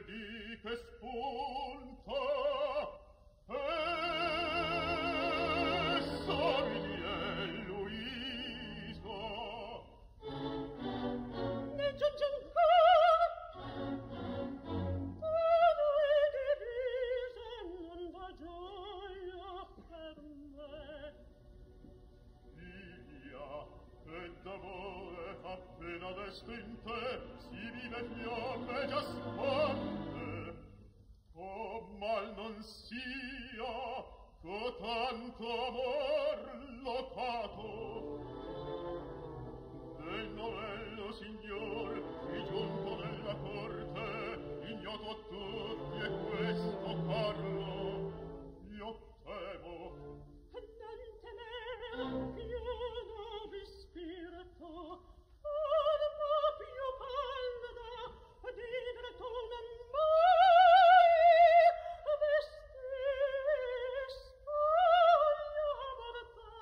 vedi che spunta Sorrie Luisa ne giunge ancora Tano e divisa non va gioia per me Figlia e d'amore appena desto in te si vive fiamme già spante oh mal non sia co tanto amor locato del novello signor qui giunto nella corte ignoto a tutti e questo parlo io temo non temere pieno di spirito forma più pallida di greto non mai vestì spoglia mortale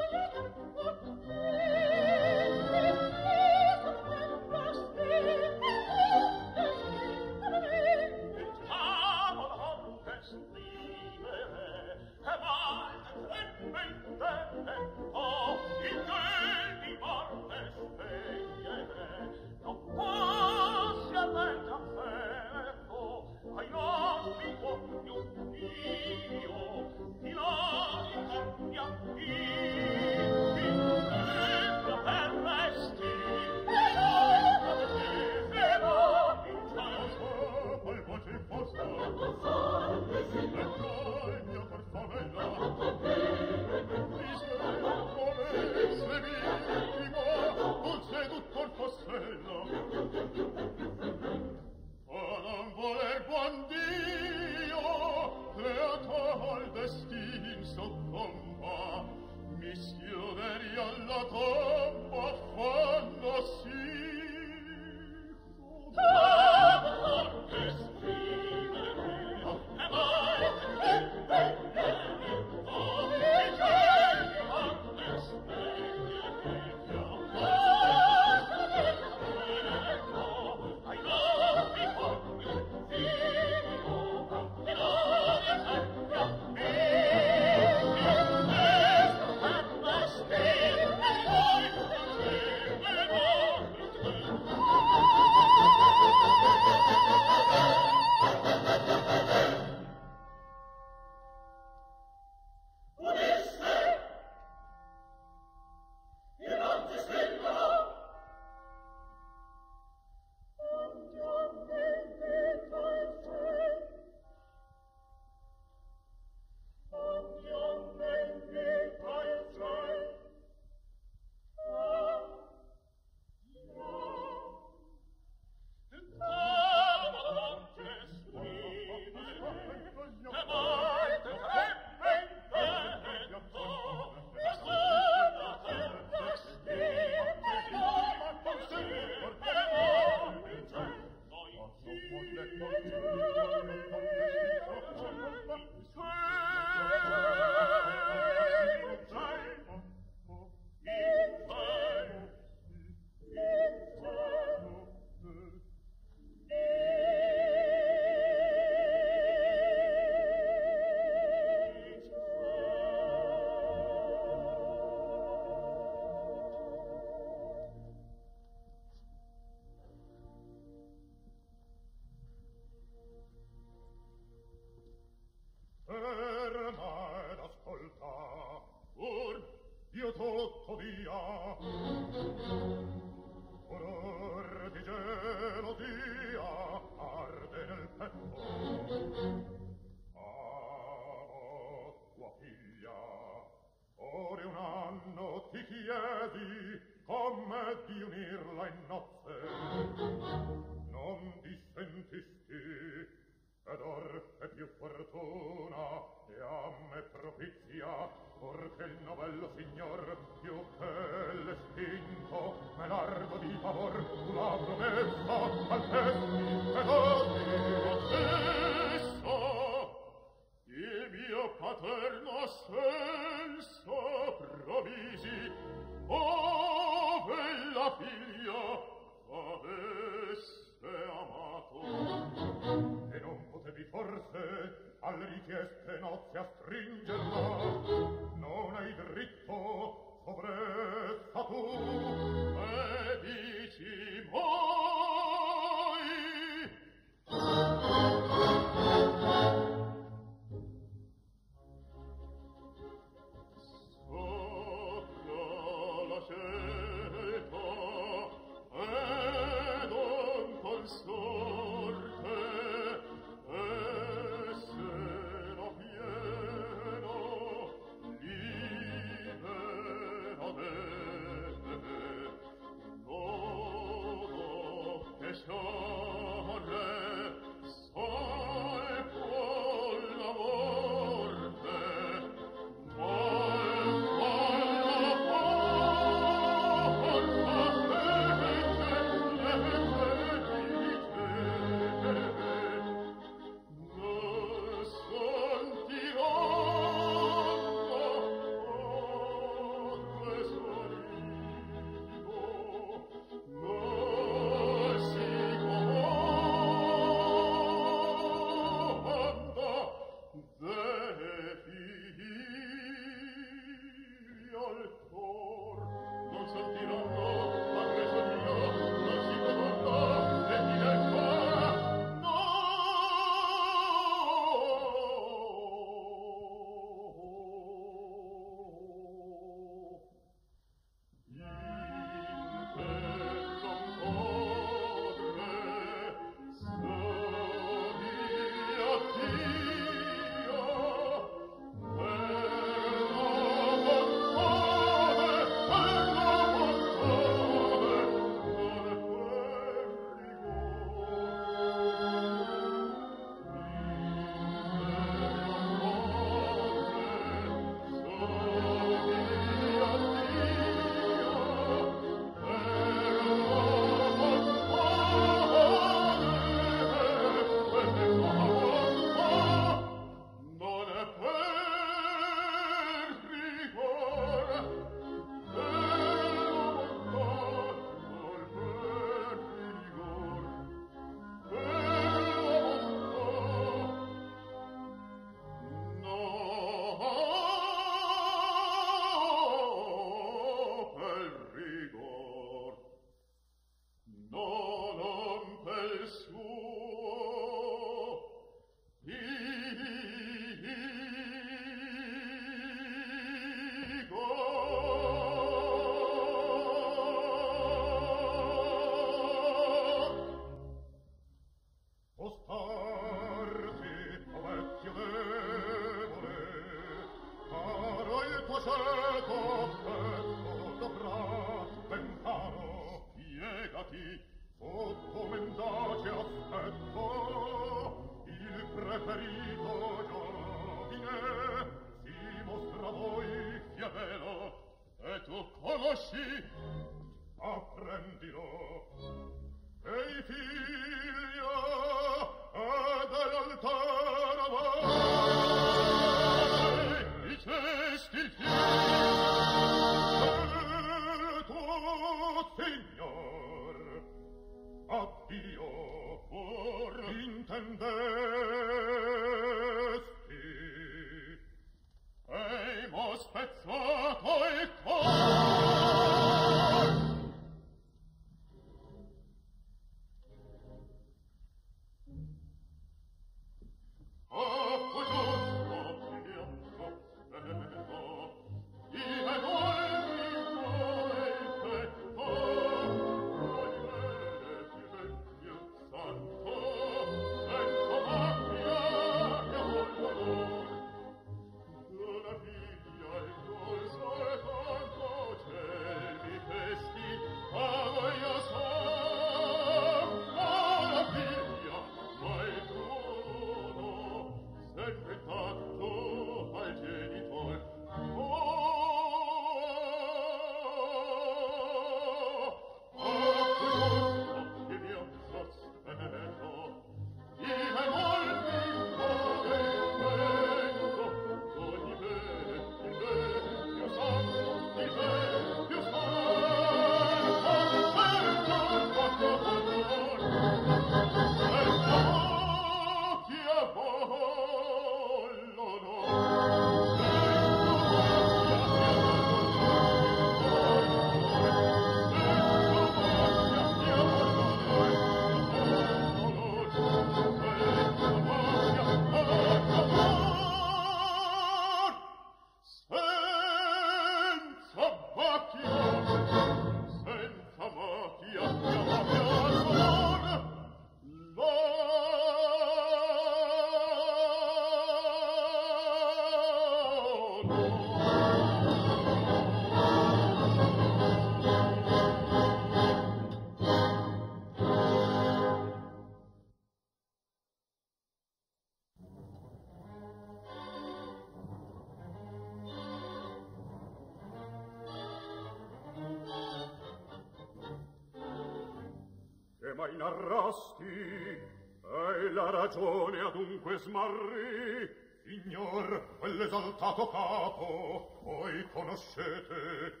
Mai narrasti e la ragione adunque smarrì, signor, quell'esaltato capo voi conoscete.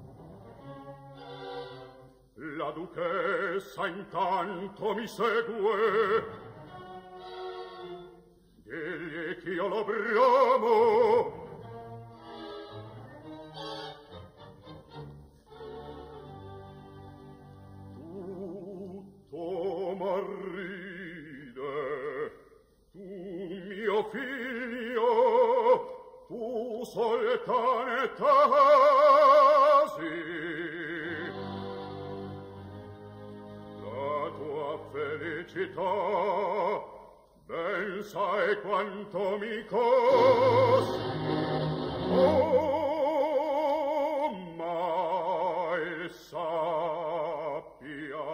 La duchessa intanto mi segue, digli ch'io lo bramo. Figlio, tu soltane tasi, la tua felicità ben sai quanto mi costa. Oh, ma il sappia,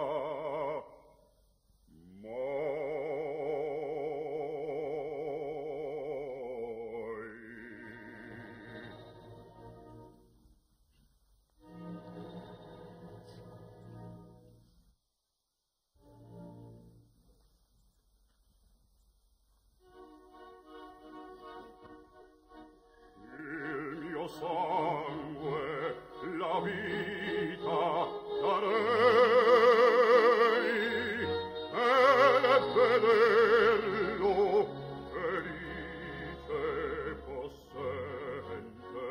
sangue, la vita darei, e vederlo felice possente,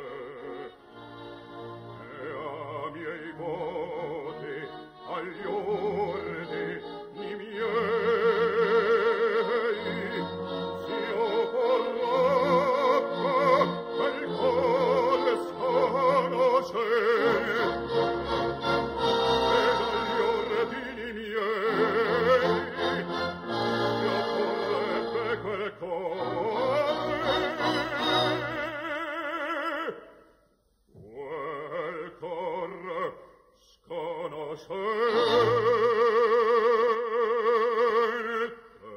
e a miei voti, agli ordini miei, s'io porrò quel cuore sconosce, e dagli ordini miei mi occorrebbe quel cuore sconoscente.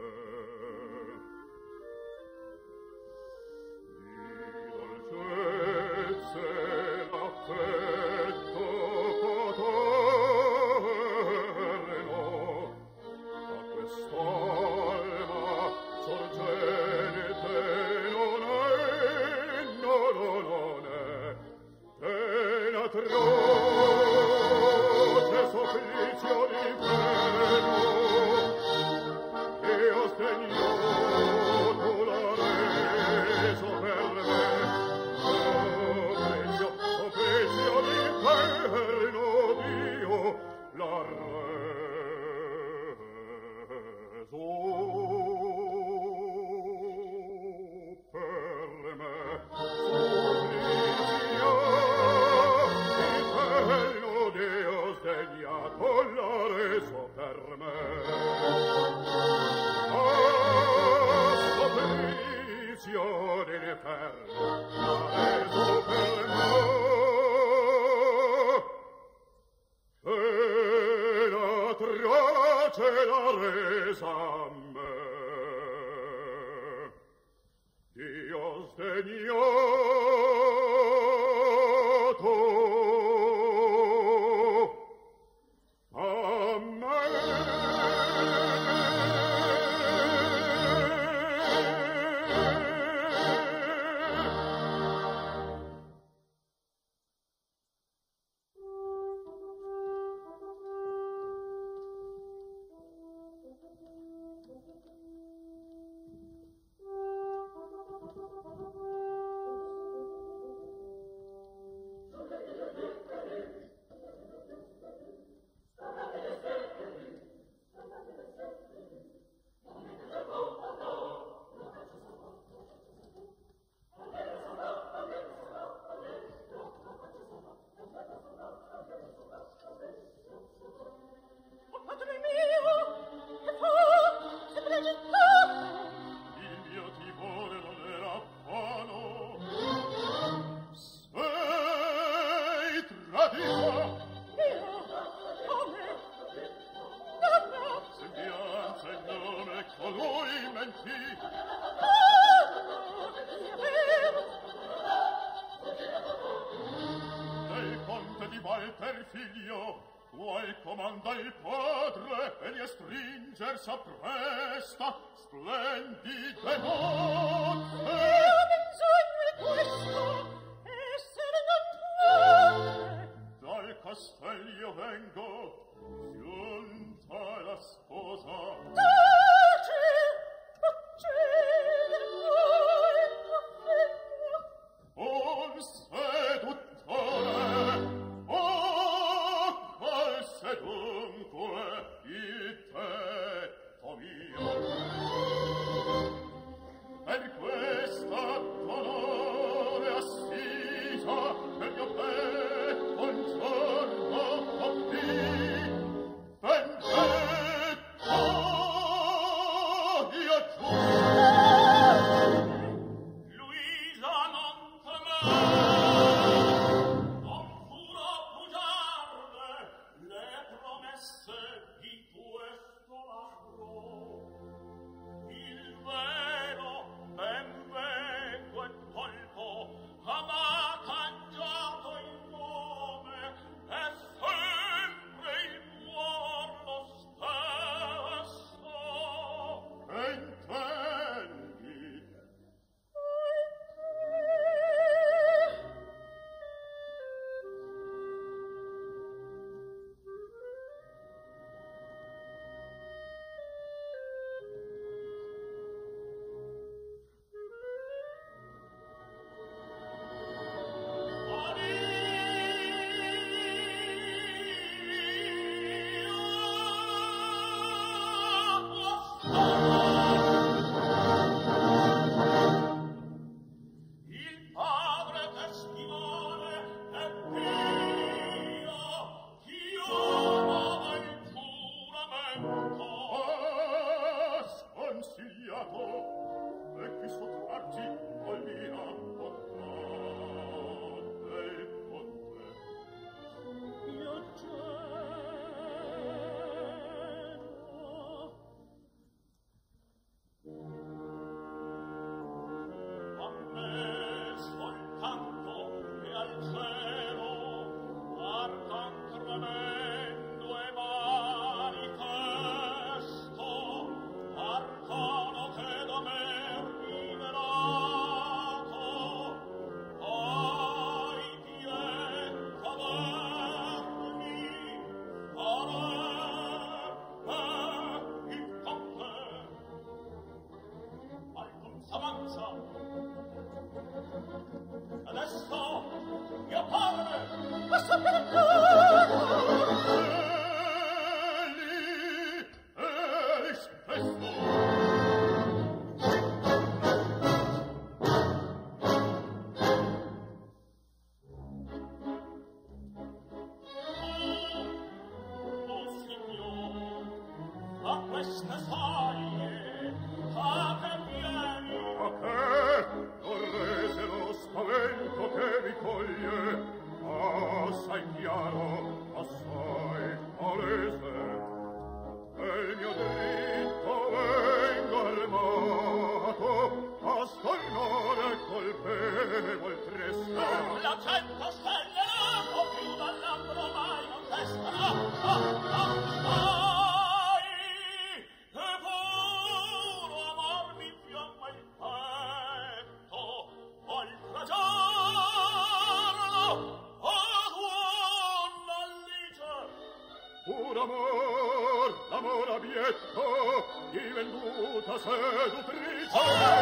Croce supplizio d'inferno, e ho sdegnato l'ha reso per me. Supplizio d'inferno, Dio l'ha reso per me. Dio sdegnato l'ha reso per me. Supplizio d'inferno l'ha reso per me. E la atroce l'ha resa a me. Dio sdegnato figlio, qual comanda il padre, e gli stringer s'appresta, splendide nozze. Io bisogno è questo, essere non può. Dal castello vengo, giunta la sposa. Taci, un seduttore, qual sedunque il tetto mio. Per questa dolore assisa, che mio petto un giorno compì, ben detto io giuro. Luisa non temere, non furo bugiarle le promesse di questo ladro. Il vero ben vengo e tolto, ama cangiato il nome, è sempre il cuor lo stesso. Intendi? Il padre testimone è Dio, chiama il giuramento. Sconsigliato, e qui sottrarti al mia bontà del conte. io geno. A me soltanto e al cielo arcan tremendo e manifesto, arcano che da me rivelato, ai pien cadermi farebbe il conte. Alcun s'avanza. Adesso mio padre Posso perdonare? egli stesso. Oh signor, a queste saglie, a che vieni? A che? Vorrese lo spavento che mi coglie, assai chiaro, assai palese. E il mio dritto vengo armato a stornare colpevol tresta. La cento stelle non più dall'ambro mai non testano. Sai, che puro amor mi fiamma il petto, oltre giorno, donna Alice. Pur amor, l'amor abietto, divenuta seduttrice.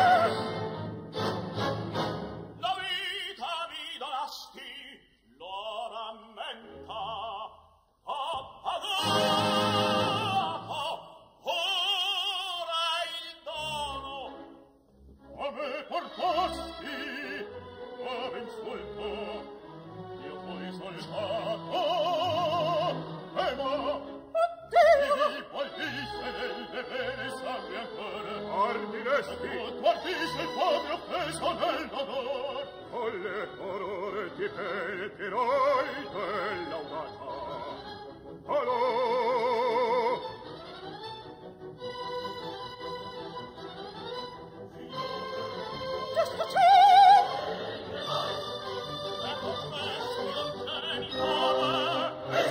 La vita mi donasti, lo rammenta, ho pagato ora il dono. A me portasti, a insulto, io fui soldato, e ma mi voltiste nelle vene sangue ancora. Ardiresti, tu ardisse il povero offeso nell'onor. Con le orrore ti penetrerai dell'audata. Allora, Giusto c'è! ecco questo il genitore,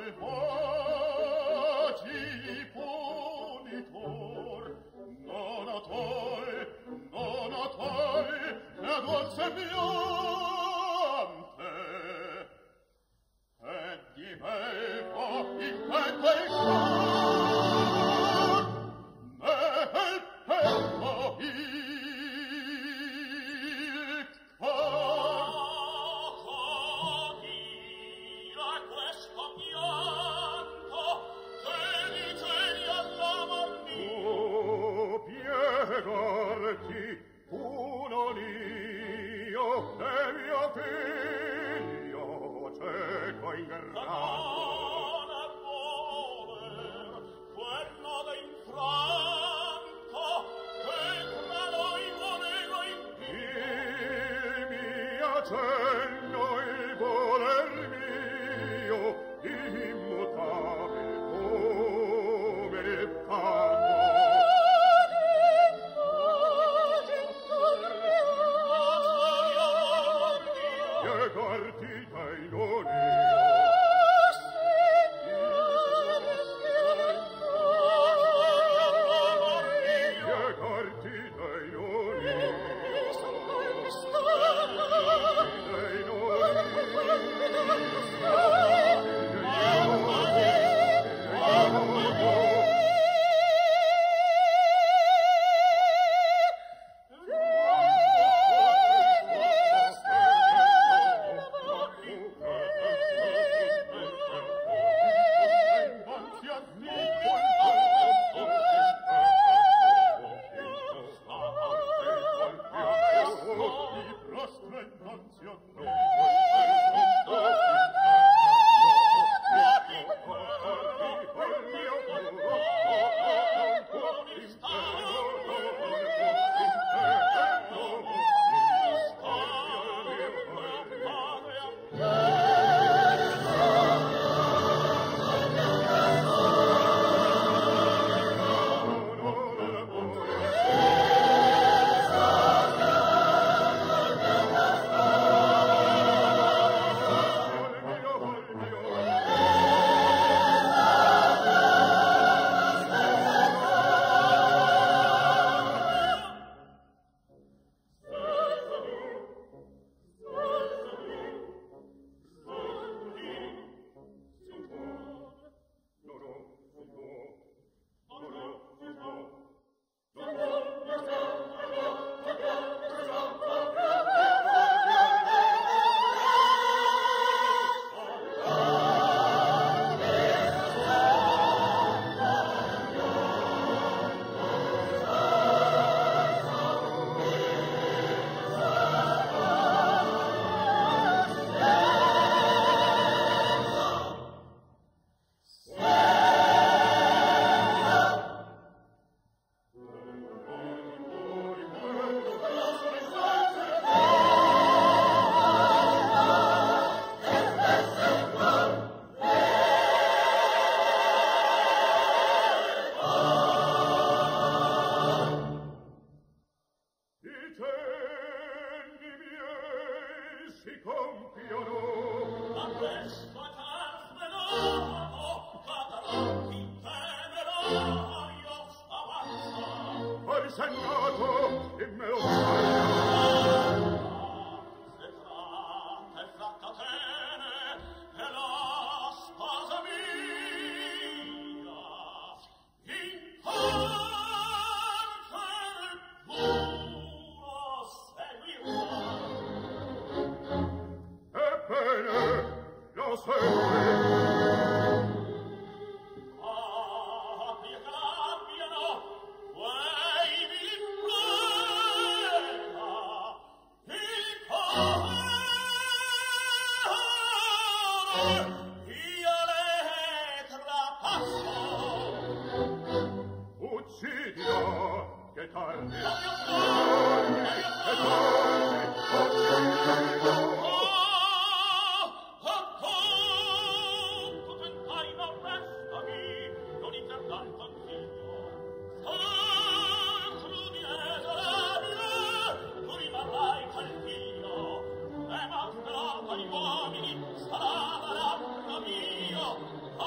Sarà la mia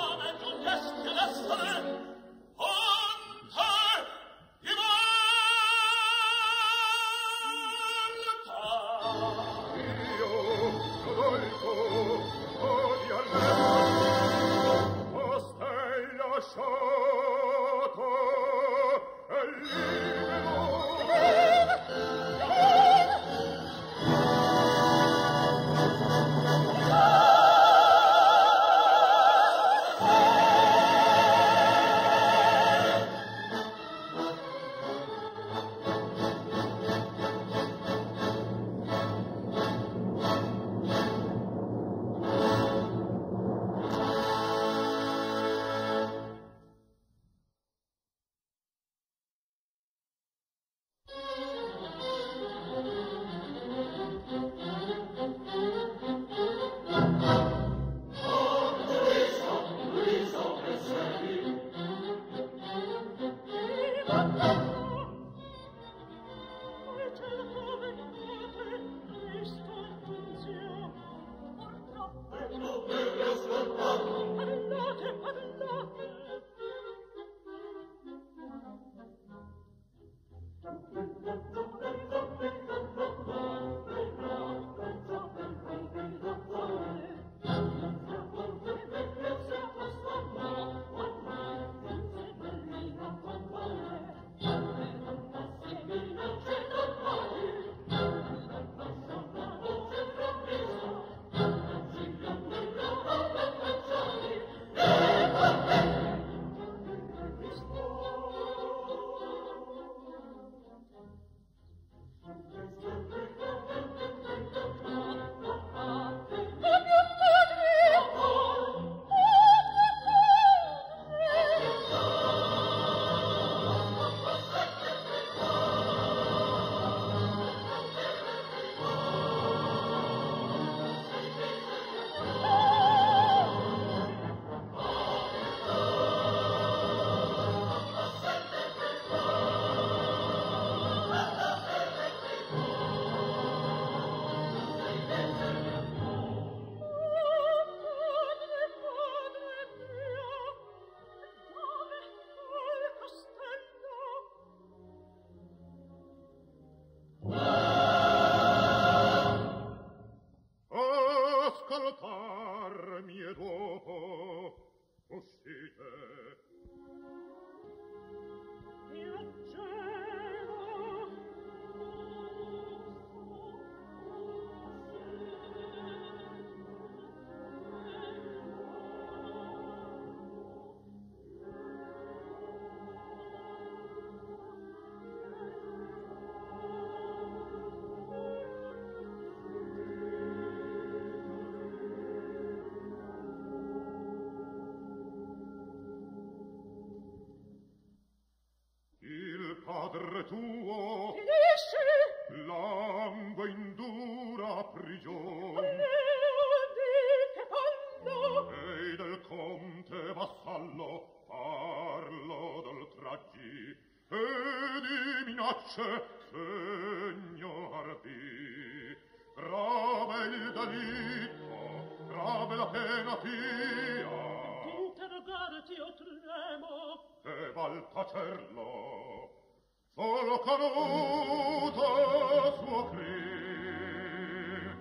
nome tuo finisci langue in dura prigione che fanno e del conte vassallo parlo d'oltraggi e di minacce segno ardì grave il delitto grave la pena tia interrogarti io tremo e val tacerlo solo caduto suo crin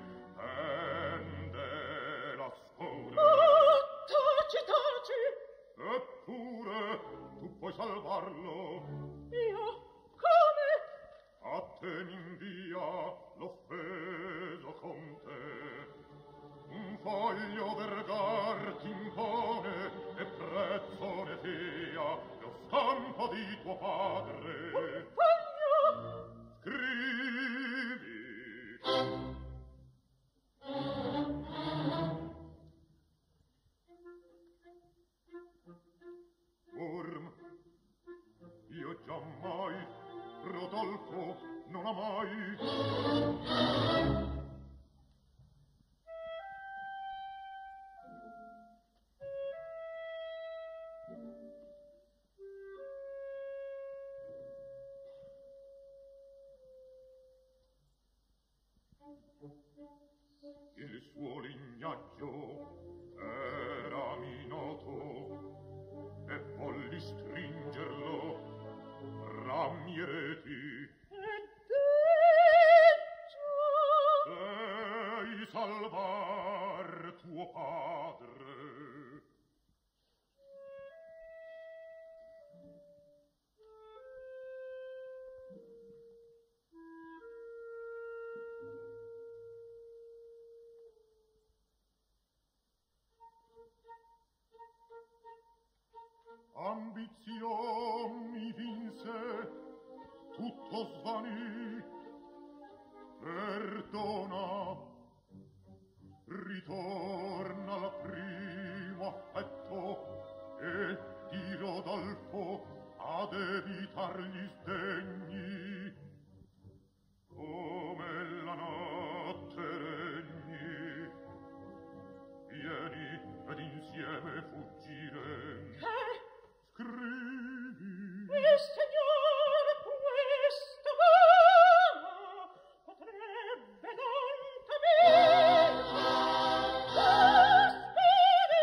pende la scure taci taci eppure tu puoi salvarlo io come a te m'invia l'offeso conte un foglio vergar t'impone e prezzo ne sia lo scampo di tuo padre foglio scrivi Orm io giammai Rodolfo non ha mai il suo lignaggio era noto e volli stringerlo tra mieti devi salvar tuo padre ambizion mi vinse tutto svanì perdona ritorna al primo affetto e di Rodolfo ad evitar gli sdegni come la notte regni vieni ed insieme fuggire che scrivi il signor questo uomo potrebbe non capire spiri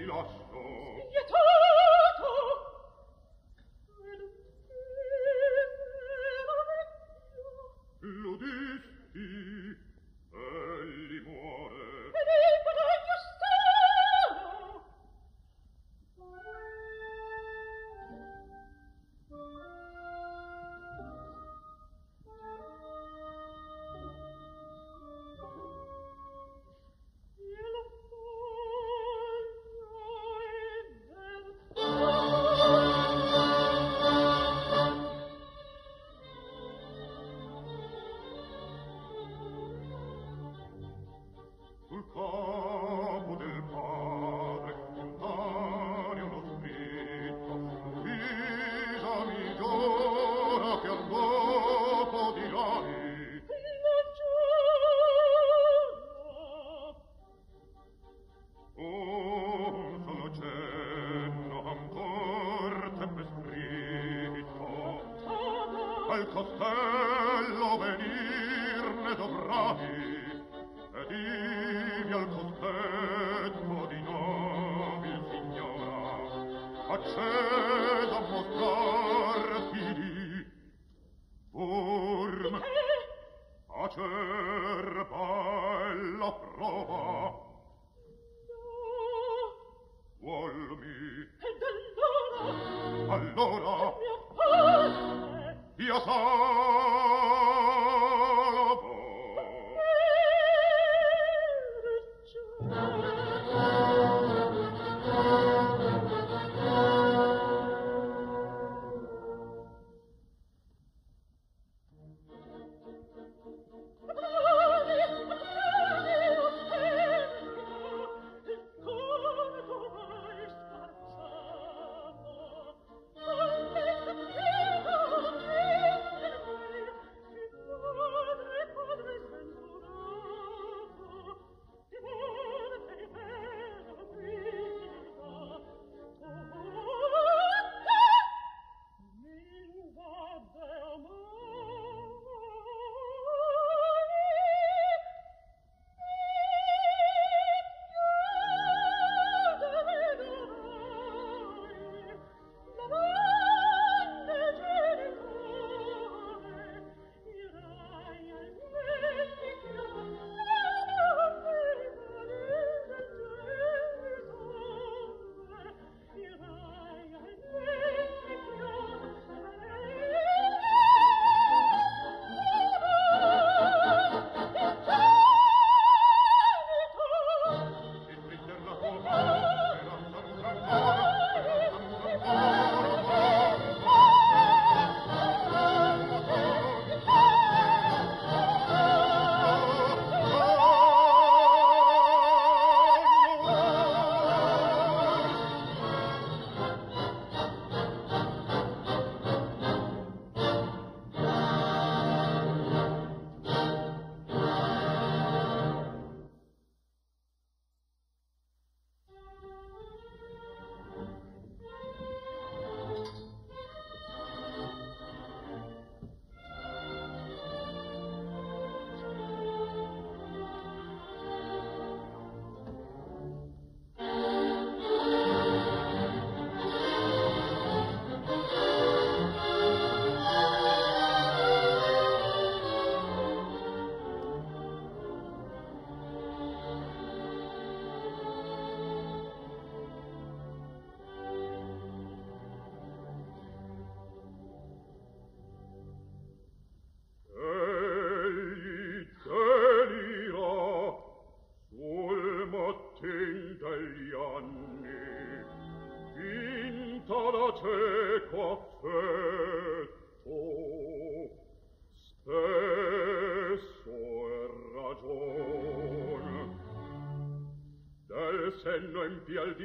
senno empia il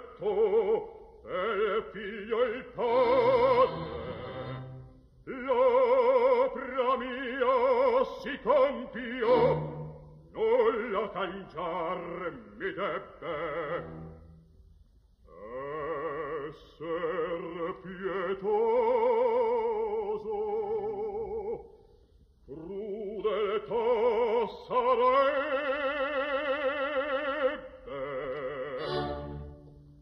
difetto e il figlio il padre. L'opera mia si compio, nulla cangiar mi debbe. Esser pietoso, crudeltà sarebbe.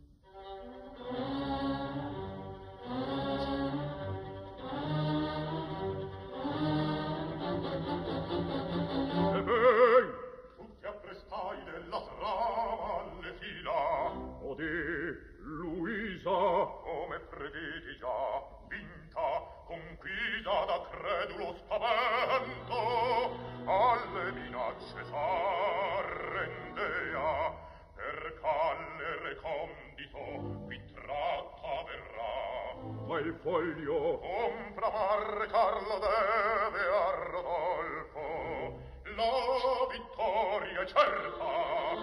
recondito qui tratta verrà. Ma il foglio compramarcarlo deve a Rodolfo, la vittoria è certa.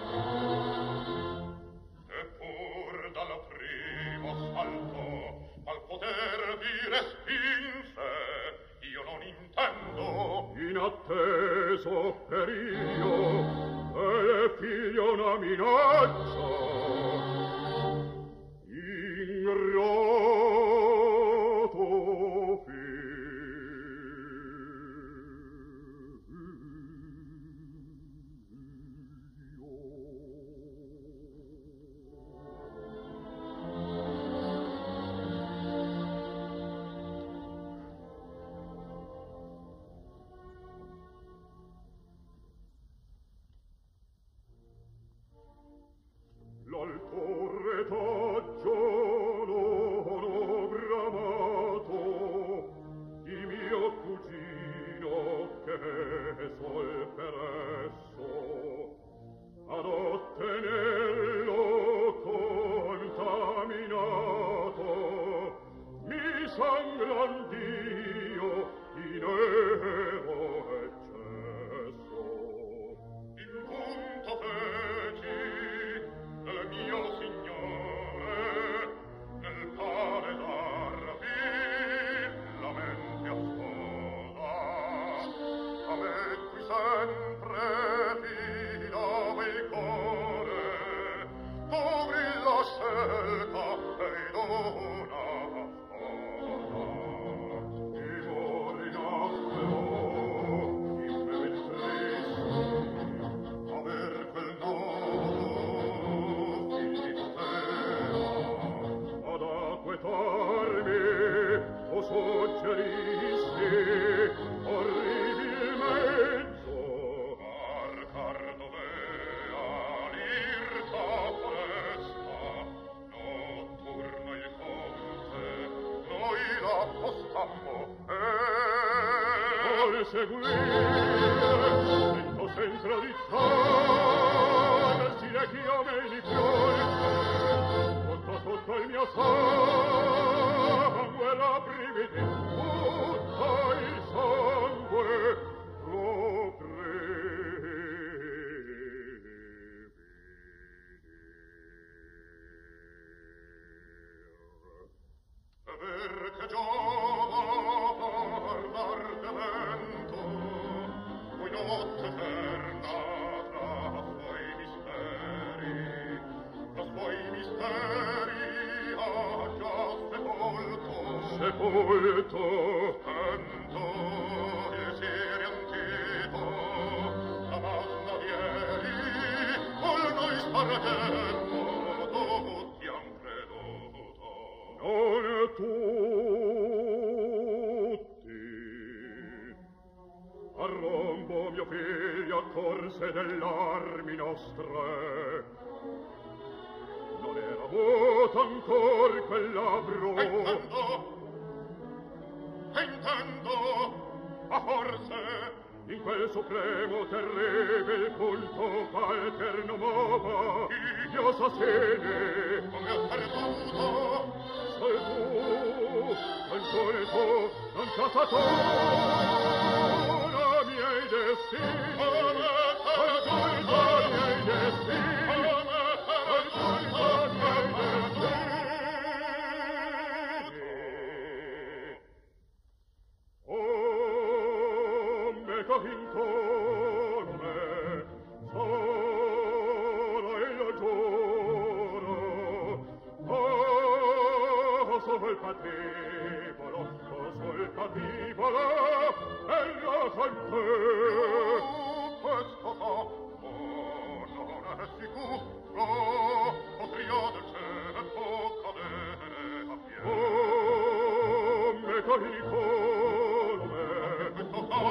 Eppur dal primo salto al poter di respinse io non intendo. inatteso perio e figlio una minaccia ingrato l'alto retaggio non ho bramato di mio cugino che sol per esso ad ottenerlo contaminato mi sangran Dio in nero eccesso In punto feci del mio signore nel palesar la mente ascosa a me qui sempre fidava il cuore cobri la scelta ed una sposa e morinassero in me il tristo aver quel nodo figli poteva ad acquetarmi o suggeristi orribil mezzo marcar dovea l'irta foresta notturno il conte noi la postammo al seguire sento sempre dizzare si le chiame di fiori sotto il mio sangue la brividi tutto il sangue lo aver che giova ardente voi notte eterna tra suoi misteri ha già sepolto sento il sere antico la masna di ieri col noi spargermo tutti han creduto non tutti a rombo mio figlio accorse dell'armi nostre non era avuto ancor quel labbro intendo a forse in quel supremo terribile punto qualche nomova gli assassini come ha perduto sei tu ancora tu non cassatura miei destini ancora miei destini intorno solo il giuro sol patibolo e la cante questo capo non è sicuro potria del certo cadere a piedi me carico questo capo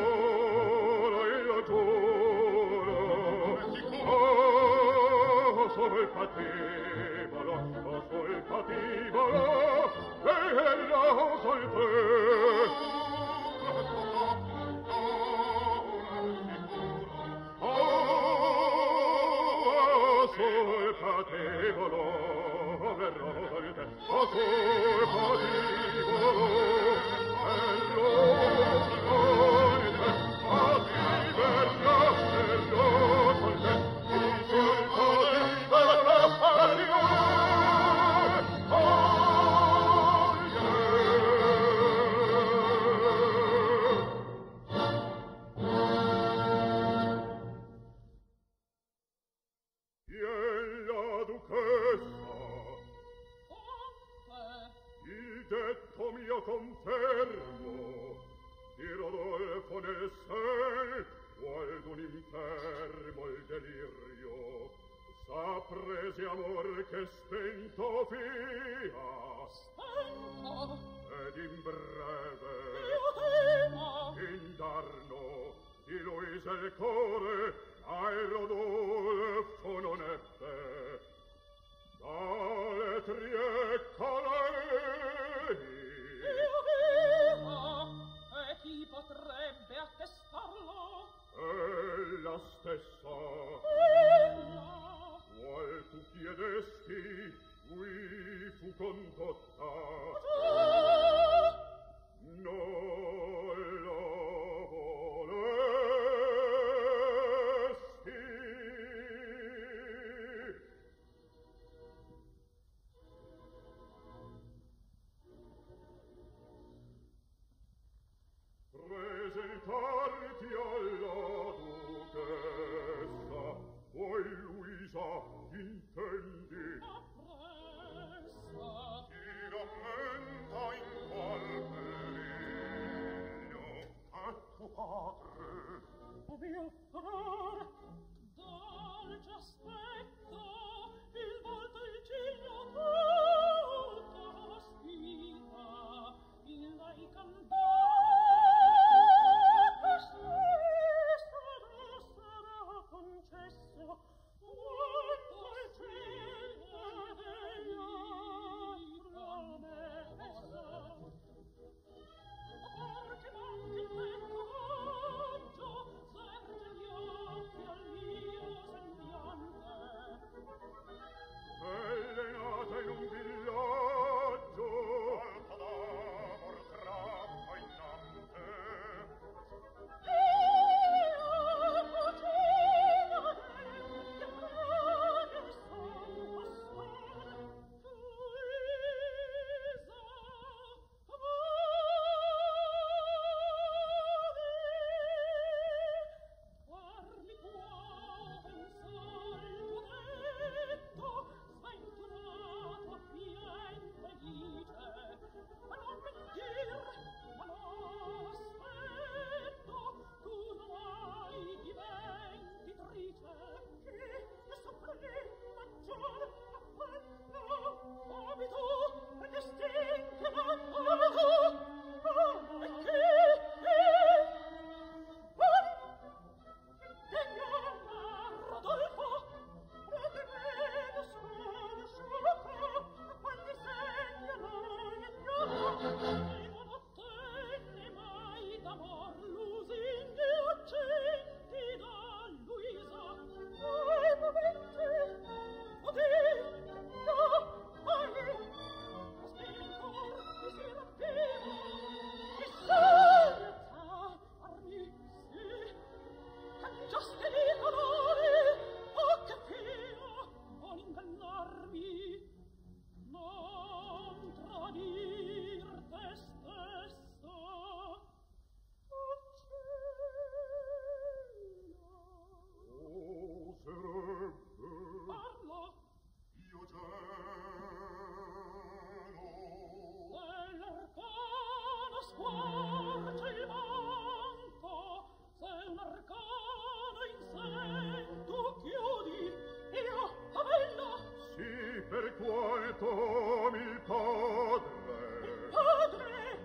sol patibolo e la cante sol patibolo detto mio confermo. Di Rodolfo nel sen, qualdun infermo il delirio, s'ha presi amor che spento fia. Spento? Ed in breve, Io temo, indarno, di lui se il core ai Rodolfo non ebbe. Tale triecca lei. io vivo, e chi potrebbe attestarlo? Ella stessa. Ella? Qual tu chiedesti, qui fu condotta. Già! Non lo volesti. Presentarti alla duchessa, voi Luisa intendi? Appressa! Ti rammenta in qual periglio a tuo padre? O mio amor, dolce aspetto, il volto il ciglio tutta spita, il lei cantare, sarà concesso, quanto il cielo degli promessa. Perché manchi il tempo coraggio, serge gli occhi al mio sembiante. Bella è nata in un villaggio, alta d'amor troppo innante. Io, cucina del piacere son pastor, Luisa, guardi qua pensar il tuo detto, sventurato appiente dice, ma non mentir, ma no aspetto, tu non hai dimentitrice, che soffrì maggior affetto, abito e distinto d'amore, e che Rodolfo, prendere sconosciuto, quando segnano e non ottenne mai d'amor lusinghi accenti da Luisa. Ai momenti, oddio, no, ai, aspetto, mi si rappiva, mi senza armi, sì, cangiaste di colore, oh che fino, non ingannarmi, non tradir te stesso, oh cielo. Oh, sarebbe Parla, io gelo. dell'arcano squarcia il manto, se un arcano in sé tu chiudi, io avello, Sì, per quanto mi padre. padre,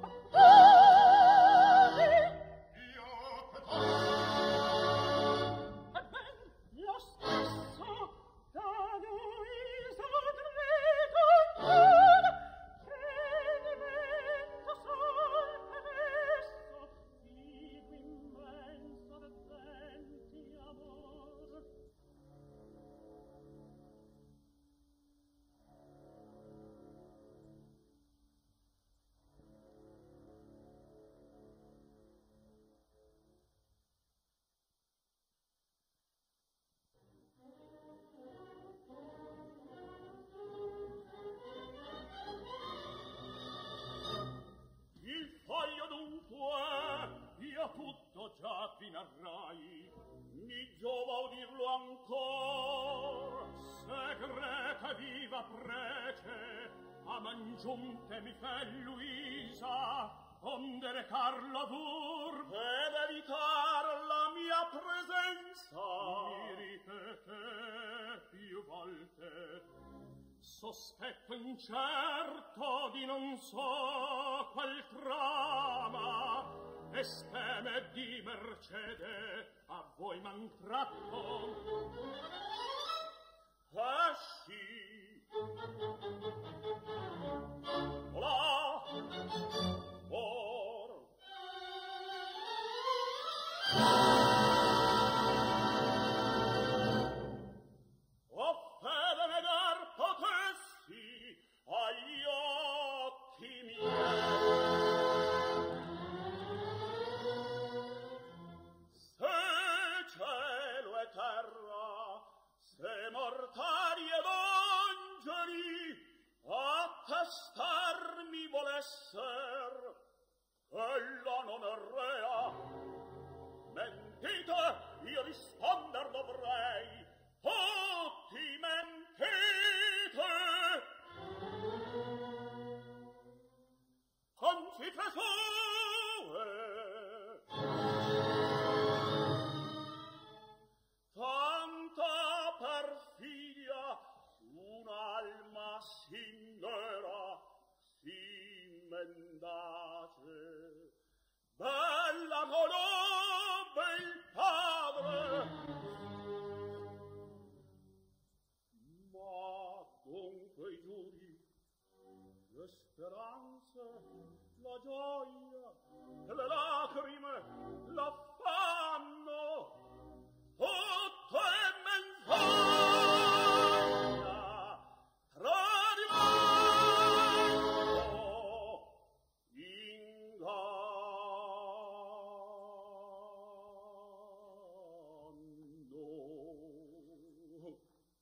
padre, Io che t'ho e ben lo stesso da Luisa Dregonton, che diventa sol per esso, figo immenso d'ardenti amor. Il foglio dunque io tutto già ti narrai, mi giova udirlo ancor, segreta viva prece a mangiunte mi fe Luisa, onde recarlo dur, ed evitar la mia presenza. Mi ripete più volte, sospetto incerto di non so qual trama, e speme di mercede a voi m'han tratto. Esci! Olà! Or! O fede ne dar potessi agli occhi miei. Se cielo e terra, se mortali ed angeli attestarmi volesser, ella non è rea. Mentite, io risponder dovrei. Tutti mentite. Con cifre sue tanta perfidia, un'alma signora si mendace. Bella conobbe il padre, ma dunque i giuri, le speranze, la gioia e le lacrime l'affanno, tutto è menzogna, tradimento, inganno.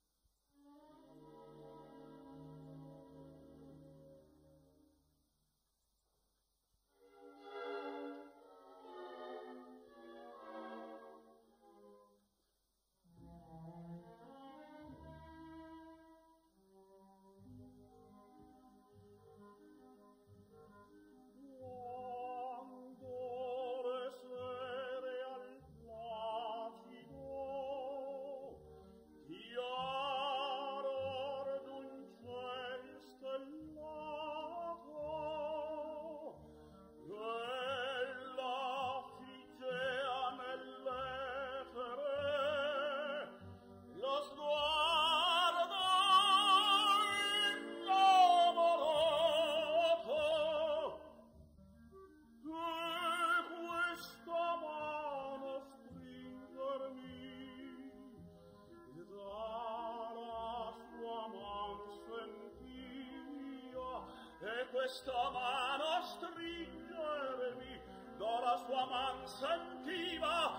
Questa mano stringermi, d'ora sua man sentiva,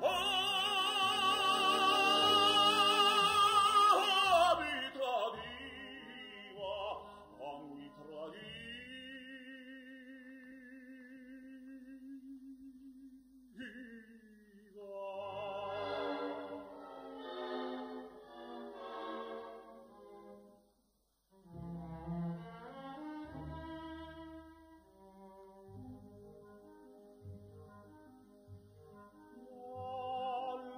mi tradiva, mi tradiva.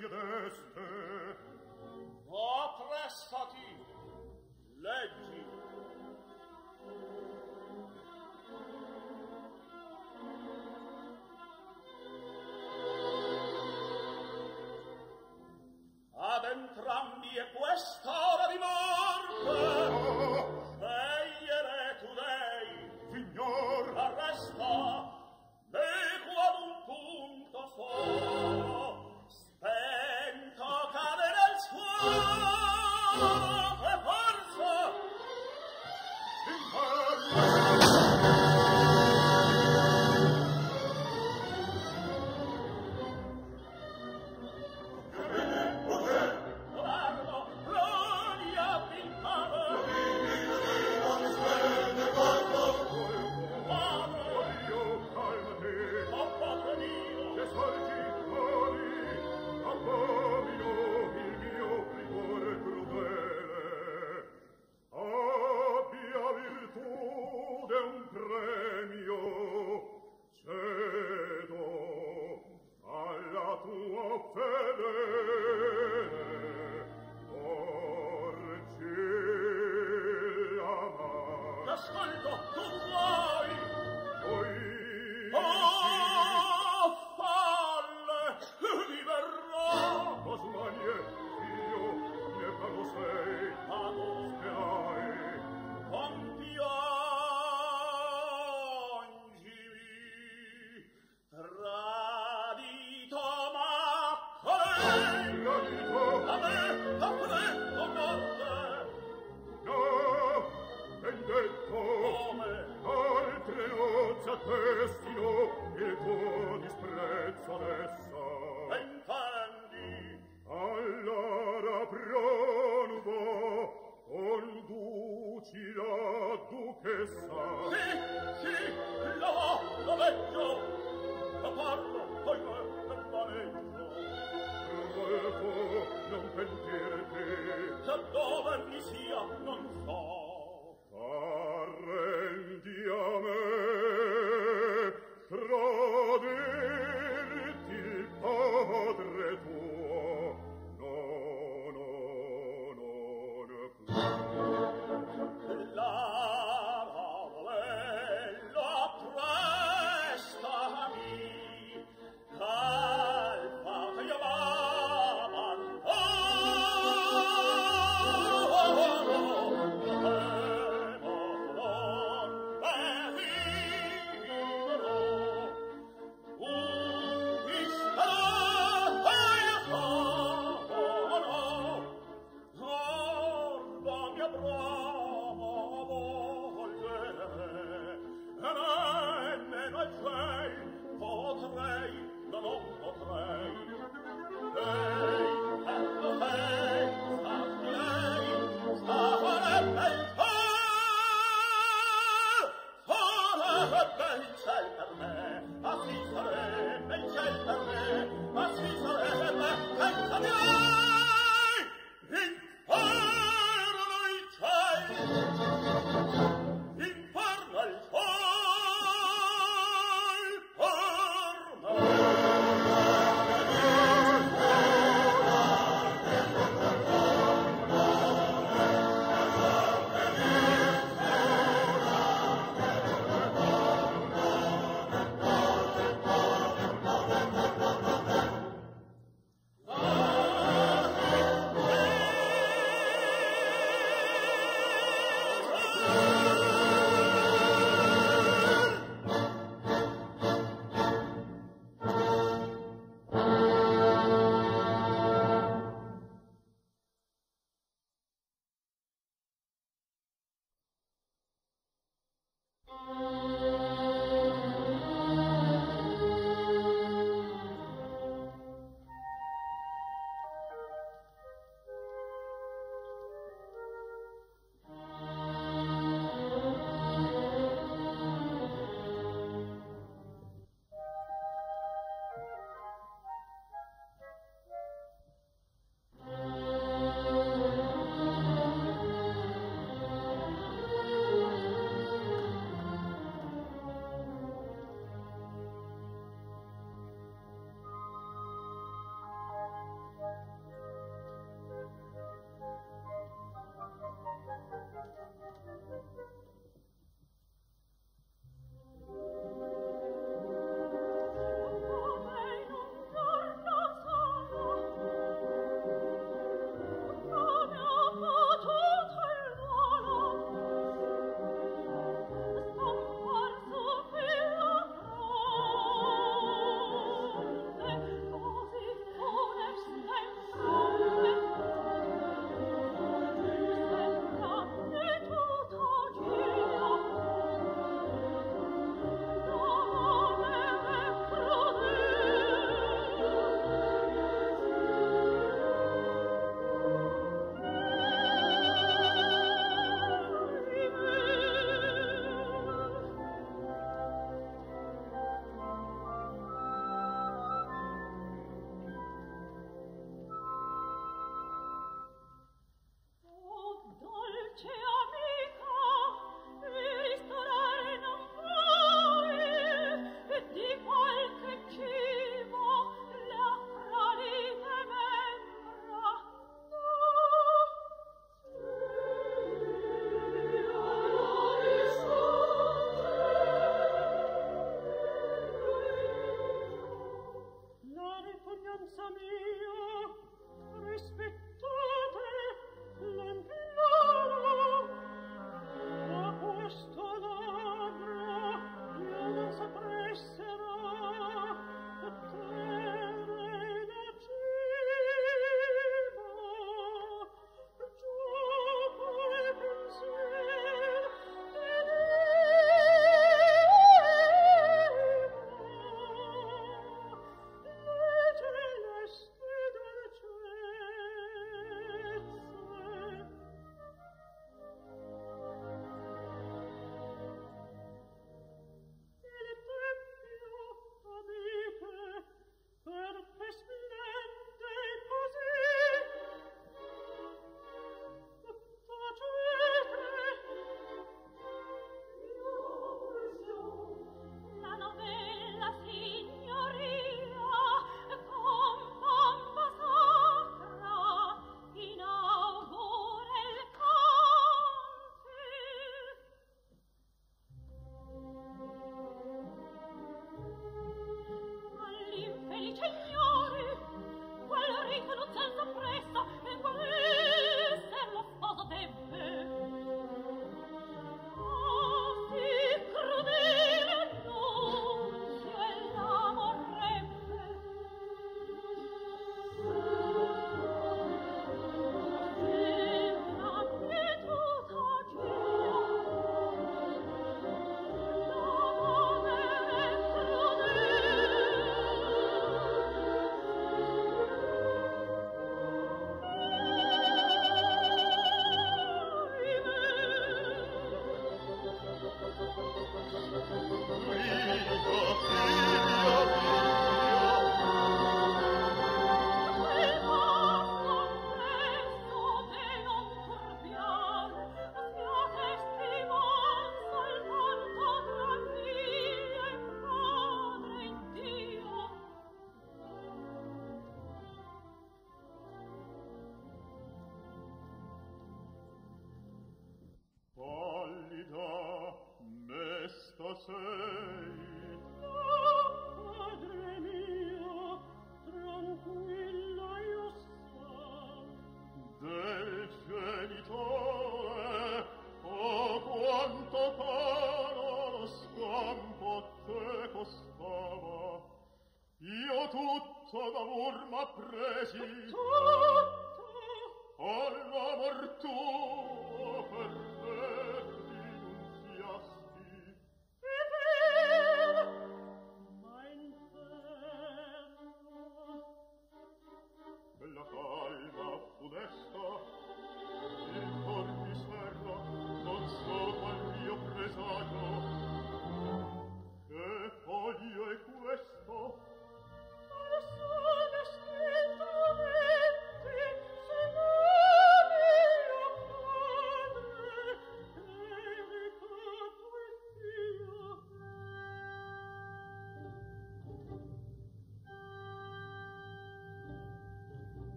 chiedeste. Appressati, leggi. Ad entrambi è questa ora di morte. Scegliere tu dei, Signor, arresta, meco ad un punto solo, spento cade nel suo, e forza! Guardo,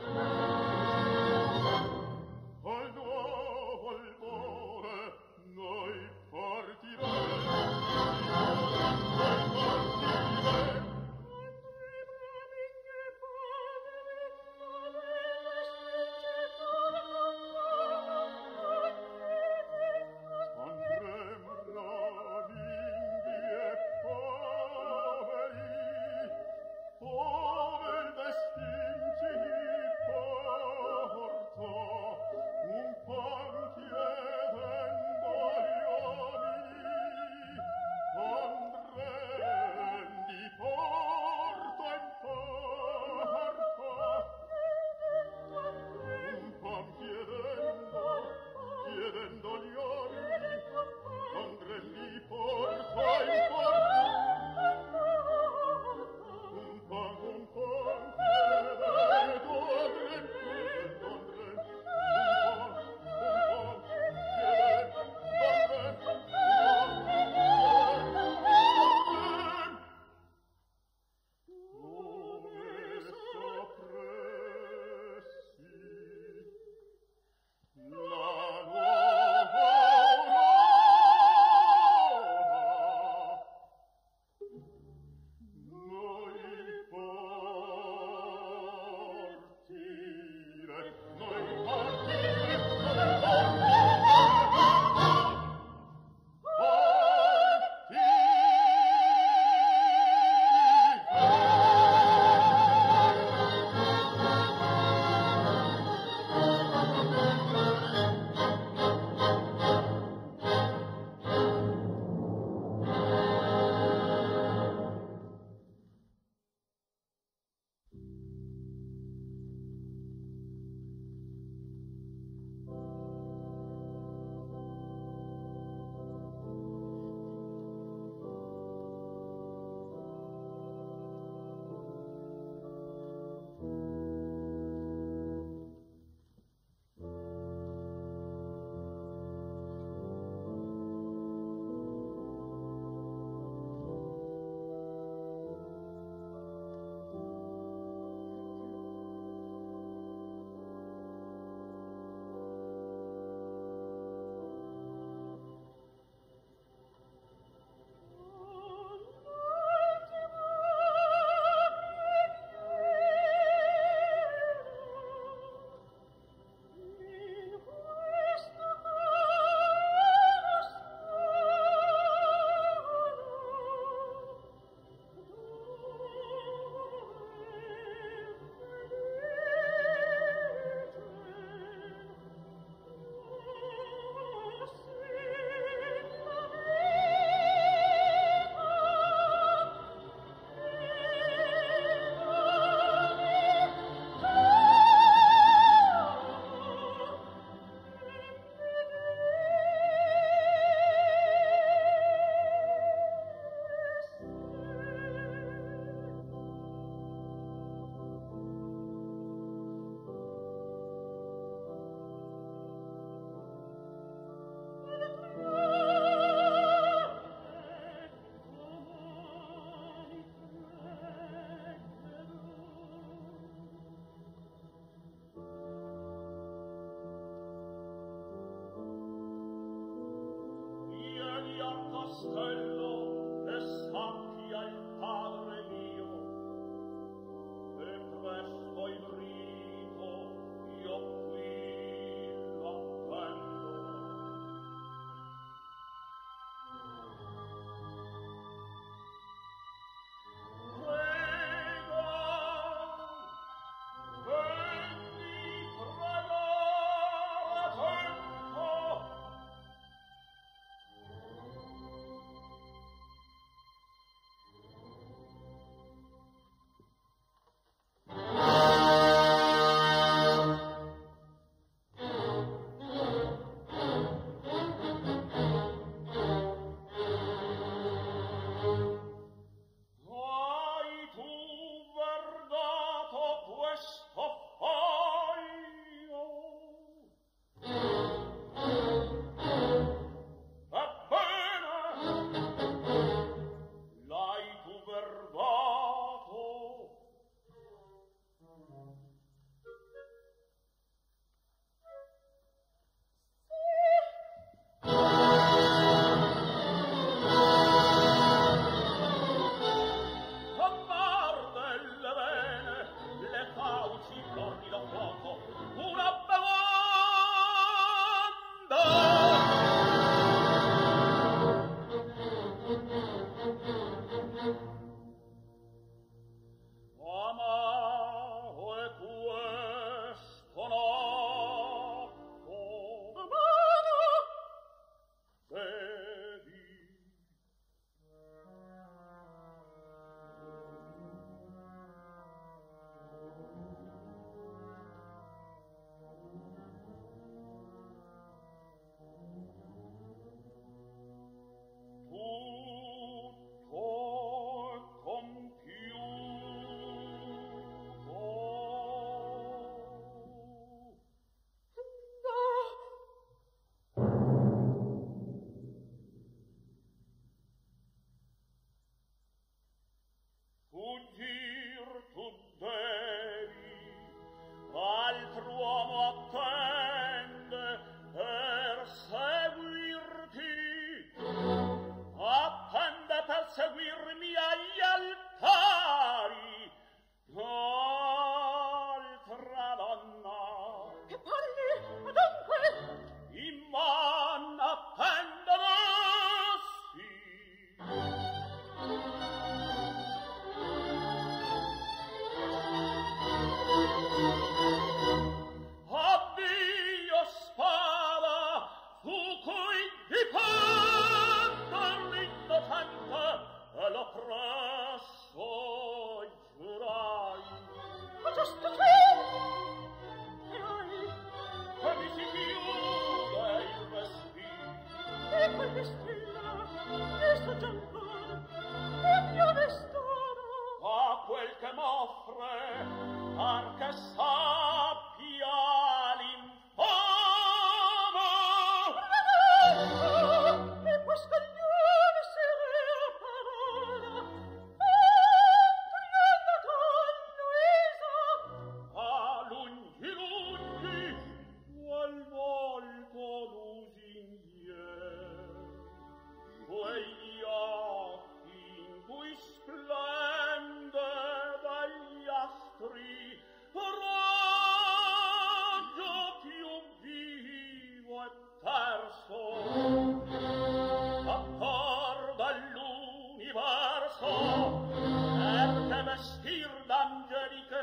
Al nuovo albore noi partiremo. Poveri, destinci,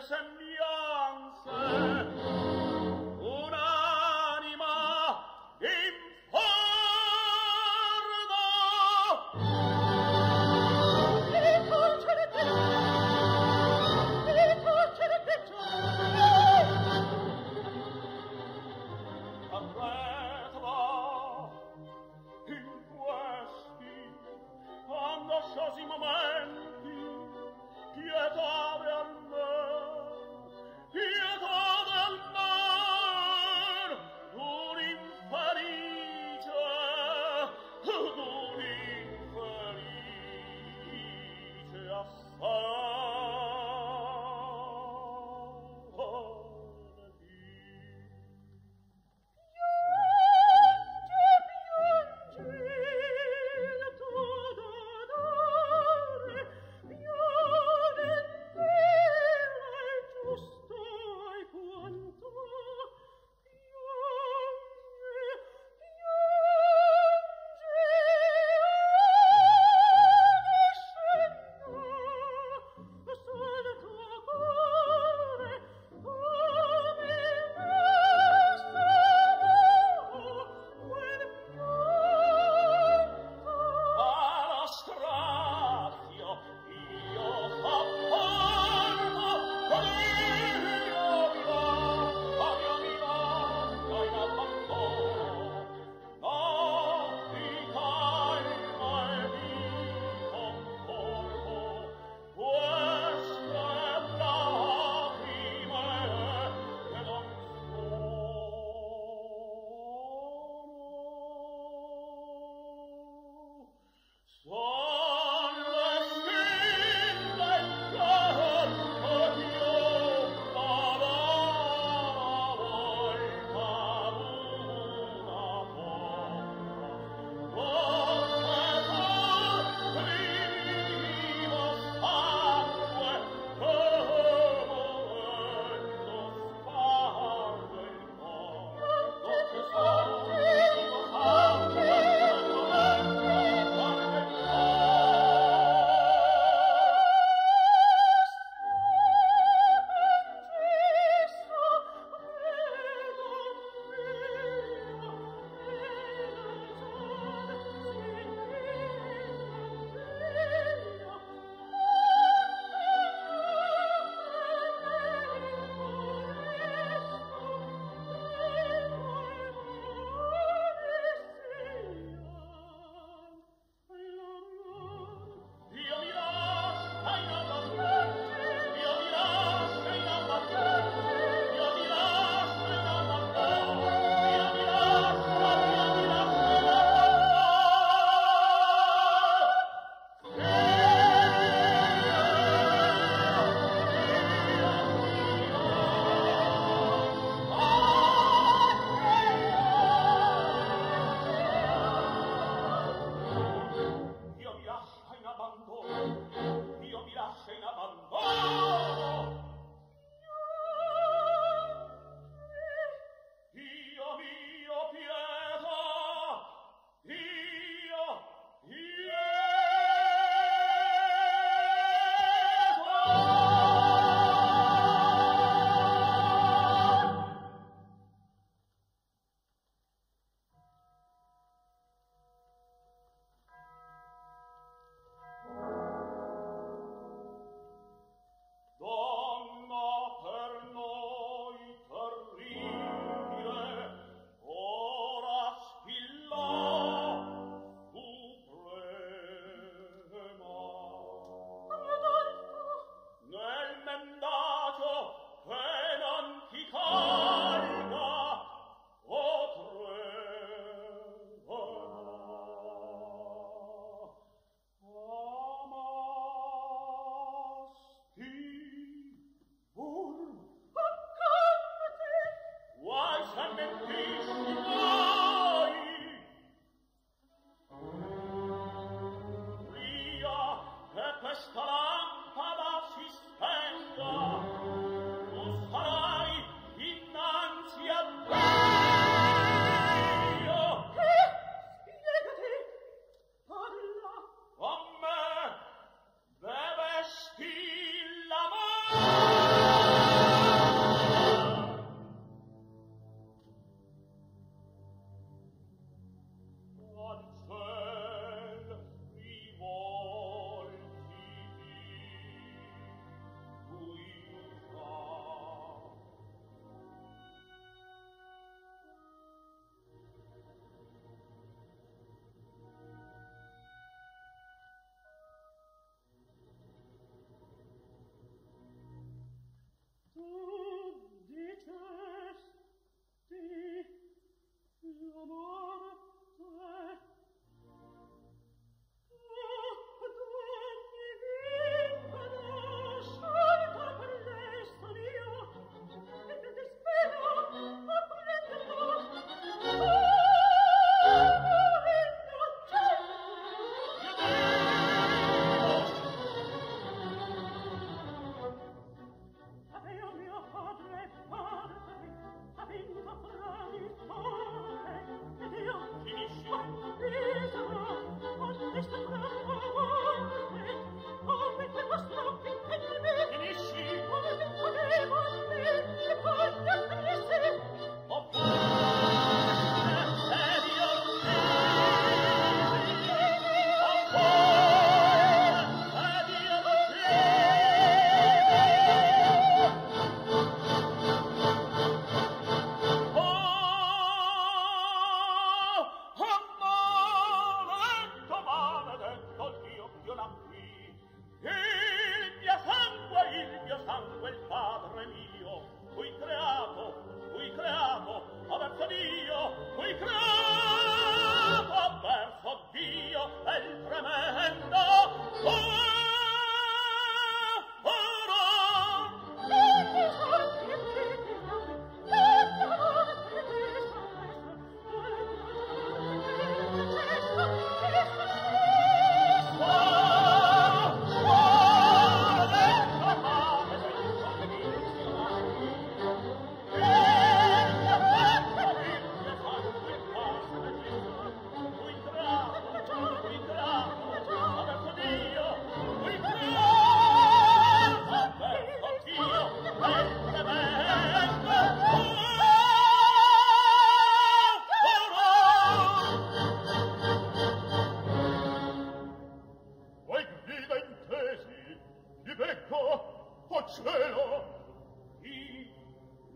sembianze, un'anima informa. Arretro in questi angosciosi momenti, pietà del mar, d'un infelice assai. Strazio, io apporto,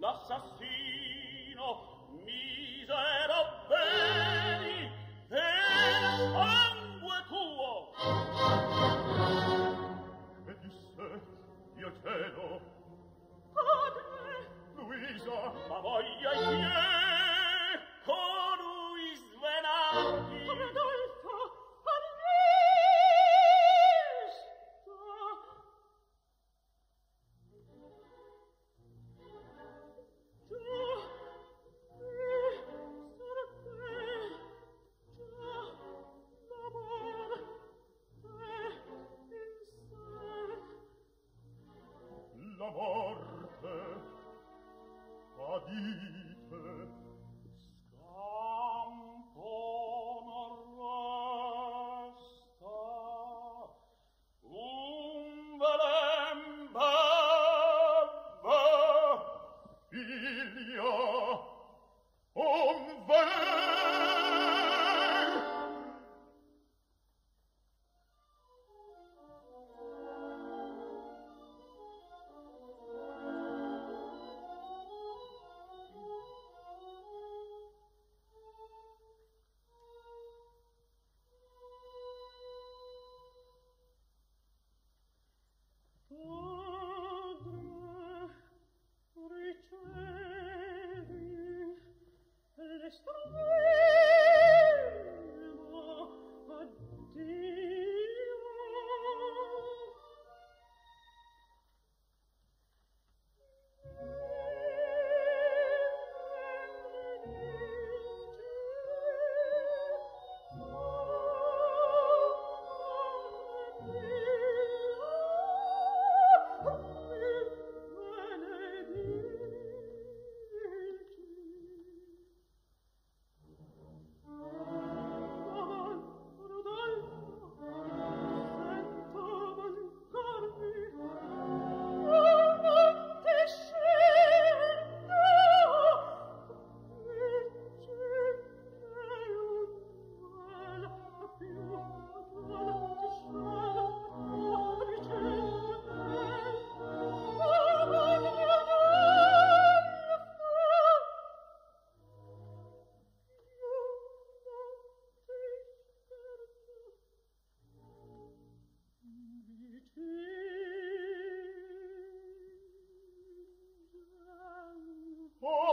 l'assassino, misero beni, e sangue tuo. E disse, io cedo, Padre! Luisa, Ma voglia ie colui svenarti. Rodolfo! Arresta! la morte, adite, Scampo non resta, un velen beve, figlia, un velen. Oh!